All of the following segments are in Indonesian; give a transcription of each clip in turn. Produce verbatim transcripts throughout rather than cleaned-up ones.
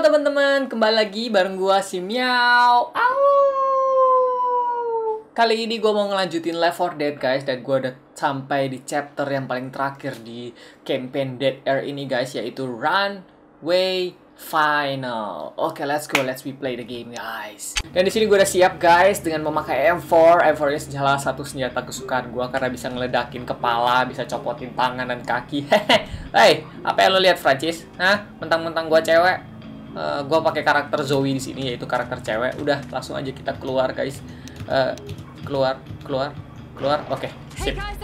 Halo teman-teman, kembali lagi bareng gua si Miao. Au. Kali ini gua mau ngelanjutin Left four Dead guys, dan gua udah sampai di chapter yang paling terakhir di campaign Dead Air ini guys, yaitu Runway Final. Oke, okay, let's go, let's we play the game guys. Dan di sini gua udah siap guys dengan memakai M four. M four ini salah satu senjata kesukaan gua karena bisa ngeledakin kepala, bisa copotin tangan dan kaki. Hey, apa yang lo lihat Francis? Hah? Mentang-mentang gua cewek? Uh, gue pakai karakter Zoe di sini, yaitu karakter cewek. Udah, langsung aja kita keluar guys. Uh, keluar, keluar, keluar. Oke, okay, sip. Uh,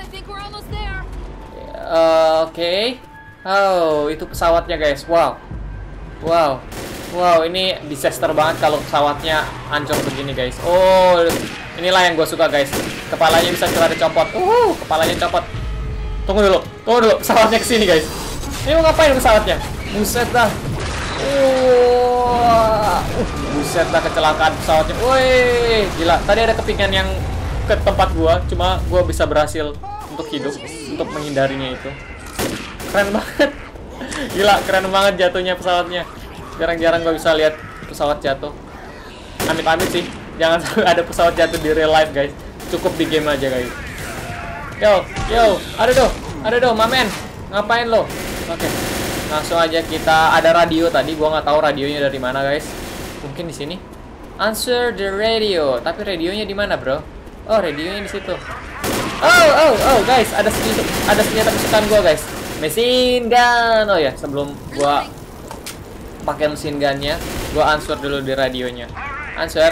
Oke. Okay. Oh, itu pesawatnya guys. Wow, wow, wow. Ini disaster banget kalau pesawatnya hancur begini guys. Oh, inilah yang gue suka guys. Kepalanya bisa celah dicopot. Uh, kepalanya copot. Tunggu dulu, tunggu dulu. Pesawatnya kesini guys. Ini mau ngapain pesawatnya? Buset dah. Uh, buset dah kecelakaan pesawatnya. Woi, gila. Tadi ada kepingan yang ke tempat gua, cuma gua bisa berhasil untuk hidup, untuk menghindarinya itu. Keren banget. Gila, keren banget jatuhnya pesawatnya. Jarang-jarang gua bisa lihat pesawat jatuh. Amit-amit sih. Jangan sampai ada pesawat jatuh di real life, guys. Cukup di game aja, guys. Yo, yo, ada doh. Ada doh, mamen. Ngapain lo? Oke. Okay. Langsung aja kita, ada radio tadi, gua nggak tahu radionya dari mana guys. Mungkin di sini. Answer the radio. Tapi radionya di mana bro? Oh, radionya di situ. Oh, oh, oh guys, ada senjata, ada senjata kesukaan gua guys. Machine gun. Oh ya, sebelum gua pakai mesin gunnya, gua answer dulu di radionya. Answer.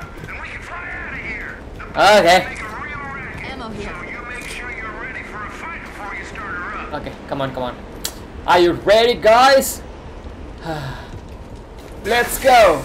Oke. Okay. Oke, okay, come on, come on. Are you ready, guys? Let's go.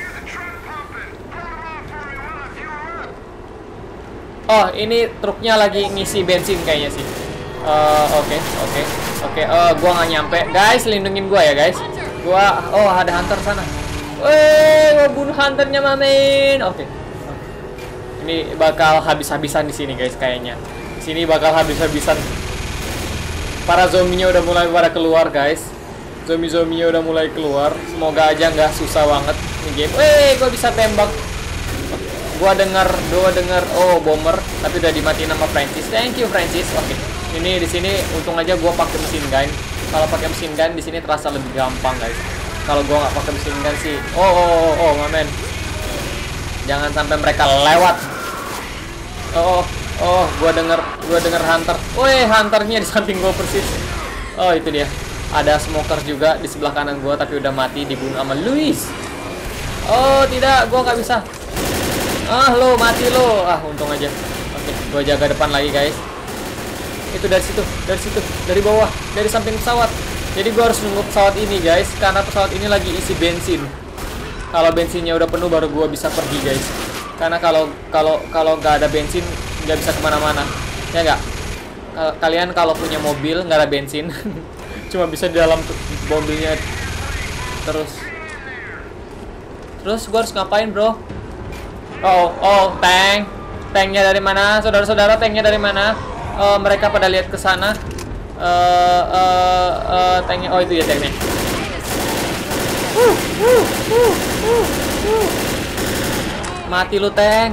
Oh, ini truknya lagi ngisi bensin kayaknya sih. Oke, oke, oke. Oh, gua nggak nyampe, guys. Lindungin gua ya, guys. Gua, oh ada hunter sana. Woi, gua bunuh hunternya, mamin. Oke. Okay. Ini bakal habis-habisan di sini, guys. Kayaknya di sini bakal habis-habisan. Para zombinya udah mulai pada keluar guys. Zombie-zombinya udah mulai keluar. Semoga aja nggak susah banget ini game. Weh, gua bisa tembak. Gua dengar, gua dengar. Oh, bomber. Tapi udah dimatiin sama Francis. Thank you Francis. Oke. Okay. Ini di sini untung aja gua pakai mesin gun. Kalau pakai mesin gun di sini terasa lebih gampang guys. Kalau gua nggak pakai mesin gun sih. Oh, oh, oh, oh, mamen. Jangan sampai mereka lewat. Oh. oh. Oh, gua denger, gua denger hunter. Woi, hunternya di samping gua persis. Oh, itu dia. Ada smoker juga di sebelah kanan gua, tapi udah mati, dibunuh sama Luis. Oh, tidak, gua nggak bisa. Ah, lo mati lo. Ah, untung aja. Oke, gua jaga depan lagi, guys. Itu dari situ, dari situ, dari bawah, dari samping pesawat. Jadi gua harus nunggu pesawat ini, guys, karena pesawat ini lagi isi bensin. Kalau bensinnya udah penuh, baru gua bisa pergi, guys. Karena kalau kalau kalau nggak ada bensin, nggak bisa kemana-mana, ya nggak? Kalian kalau punya mobil nggak ada bensin, cuma bisa di dalam mobilnya terus. Terus gue harus ngapain bro? Oh, oh, tank, tanknya dari mana? Saudara-saudara, tanknya dari mana? Oh, mereka pada lihat ke sana. Uh, uh, uh, tanknya, oh itu ya tanknya. Uh, uh, uh, uh, uh. Mati lu tank.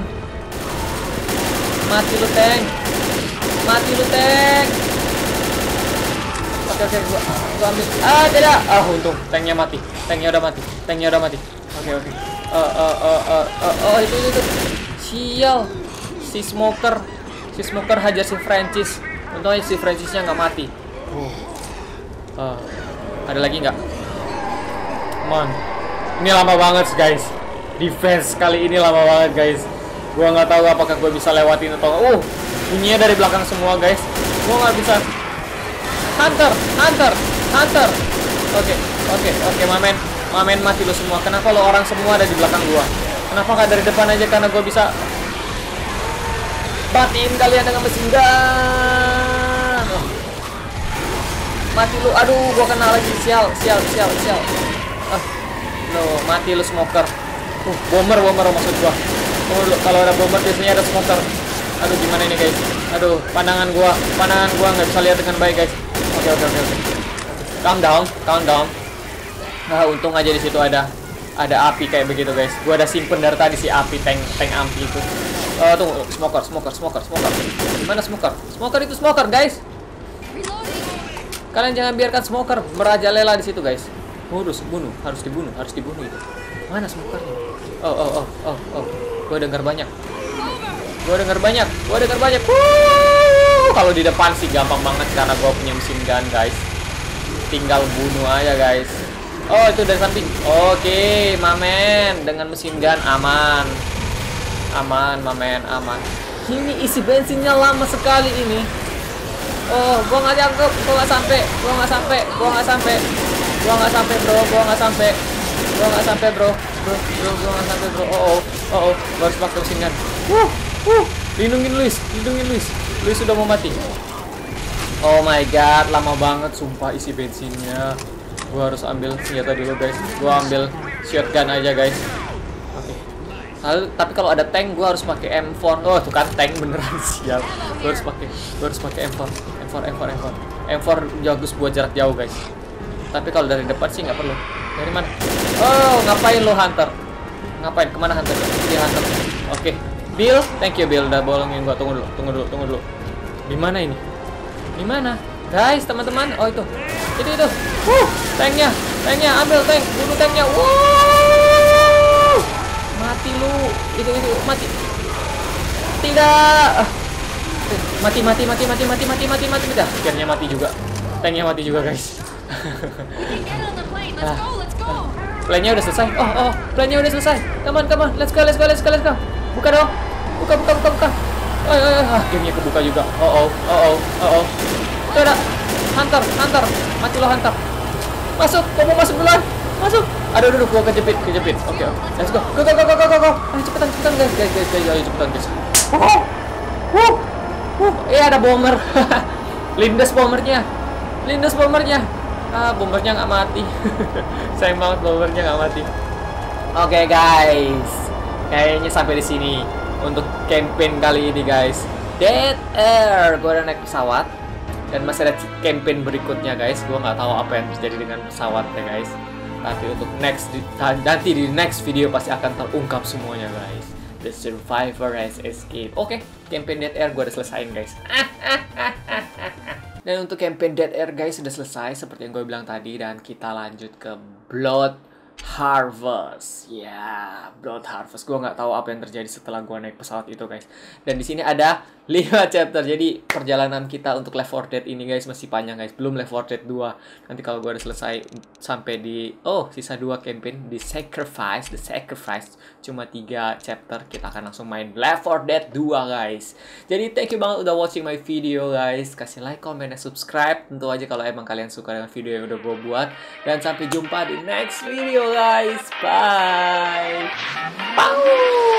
Mati lu tank. Mati lu tank. Oke oke gua, gua ambil. Ah tidak. Ah untung tanknya mati. Tanknya udah mati. Tanknya udah mati. Oke oke. Eh eh eh eh oh itu itu. Sial. Si smoker. Si smoker hajar si Francis. Untungnya si Francisnya nggak mati. Oh. Uh, ada lagi nggak? Come on. Ini lama banget guys. Defense kali ini lama banget guys. Gua nggak tahu apakah gue bisa lewatin atau uh bunyinya dari belakang semua guys. Gua nggak bisa. Hunter, hunter, hunter. Oke, oke, oke, mamen, mamen mati lo semua. Kenapa lo orang semua ada di belakang gua? Kenapa nggak dari depan aja? Karena gue bisa batiin kalian dengan mesin gun. Oh. Mati lo. Aduh, gua kena lagi. Sial, sial, sial, sial. Ah, lo mati lo smoker. Uh, bomber, bomber maksud gua. Oh, kalau ada bomber biasanya ada smoker. Aduh, gimana ini guys? Aduh, pandangan gua, pandangan gua nggak bisa lihat dengan baik guys. Oke, oke, oke, oke. Calm down, calm down. Nah, untung aja di situ ada ada api kayak begitu, guys. Gua ada simpen dari tadi si api tank tank api itu. Oh, tunggu, smoker, smoker, smoker, smoker. Gimana smoker? Smoker itu smoker, guys. Kalian jangan biarkan smoker merajalela di situ, guys. Harus bunuh, harus dibunuh, harus dibunuh itu. Mana smokernya? Oh, oh, oh, oh, oh. Gua dengar banyak. Gua dengar banyak. Gua dengar banyak. Wuh, kalau di depan sih gampang banget karena gua punya mesin gun, guys. Tinggal bunuh aja, guys. Oh, itu dari samping. Oke, mamen. Dengan mesin gun aman. Aman, mamen, aman. Ini isi bensinnya lama sekali ini. Oh, gua nggak jangkep. Gua nggak sampai. Gua nggak sampai. Gua nggak sampai. Gua nggak sampai, bro. Gua nggak sampai. Gua nggak sampai, bro. Bro, bro, gua nggak sampai, bro. Oh, oh, oh, oh. Gua harus pakai mesin gun. Wuh, wuh. Lindungin Luis. Lindungin Luis. Luis sudah mau mati. Oh my god, lama banget sumpah isi bensinnya. Gua harus ambil senjata dulu, guys. Gua ambil shotgun aja, guys. Oke. Okay. Tapi kalau ada tank gua harus pakai M four. Oh, tuh kan tank beneran, siap. Gua harus pakai gua harus pakai M four. M four, M four, M four. M four bagus buat jarak jauh, guys. Tapi kalau dari depan sih nggak perlu. Dari mana? Oh, ngapain lo Hunter? Ngapain? Kemana Hunter? Dia Hunter. Oke. Okay. Bill, thank you Bill udah bolongin gua. Tunggu dulu, tunggu dulu, tunggu dulu. Di mana ini? Di mana? Guys, teman-teman. Oh, itu. Itu itu. Wuh, tanknya. Tanknya, ambil tank. Bunuh tanknya. Wuh. Mati lu. Itu itu mati. Tidak. Mati mati mati mati mati mati mati mati tidak. Akhirnya mati juga. Tanknya mati juga, guys. ah. Plannya udah selesai. Oh, oh, plannya udah selesai. Come on, come on. Let's go, let's go, let's go, let's go. Buka dong. Buka, buka, buka, buka. Oh, oh, oh. Akhirnya kebuka juga. Oh, oh, oh, oh, oh, oh. Tuh ada. Hunter, Hunter. Mati lo Hunter. Masuk, kamu masuk duluan. Masuk. Aduh, aduh, gua kejepit, kejepit. Oke, okay, oke. Okay. Let's go. Go, go, go, go, go, go. Ayo cepetan, cepetan, guys, guys, guys, guys. Ayo cepetan, guys. Oh. Wuh. Wuh. Eh, ada bomber. Lindes bombernya. Lindes bombernya. Ah, bombernya nggak mati. Sayang banget bombernya nggak mati. Oke, okay, guys. Kayaknya sampai di sini untuk campaign kali ini, guys. Dead Air. Gua udah naik pesawat. Dan masih ada campaign berikutnya, guys. Gua nggak tahu apa yang terjadi dengan pesawatnya, guys. Tapi untuk next nanti di next video pasti akan terungkap semuanya, guys. The Survivor has escaped. Oke, okay, campaign Dead Air gua udah selesaiin, guys. Dan untuk campaign Dead Air, guys, sudah selesai seperti yang gue bilang tadi. Dan kita lanjut ke Blood Harvest. Ya, yeah, Blood Harvest. Gue nggak tahu apa yang terjadi setelah gue naik pesawat itu, guys. Dan di sini ada lima chapter. Jadi perjalanan kita untuk Left four Dead ini, guys, masih panjang, guys. Belum Left four Dead dua. Nanti kalau gue udah selesai sampai di oh, sisa dua campaign di Sacrifice, The Sacrifice, cuma tiga chapter, kita akan langsung main Left four Dead dua, guys. Jadi thank you banget udah watching my video, guys. Kasih like, comment, dan subscribe. Tentu aja kalau emang kalian suka dengan video yang udah gue buat. Dan sampai jumpa di next video, guys. Bye. Bye.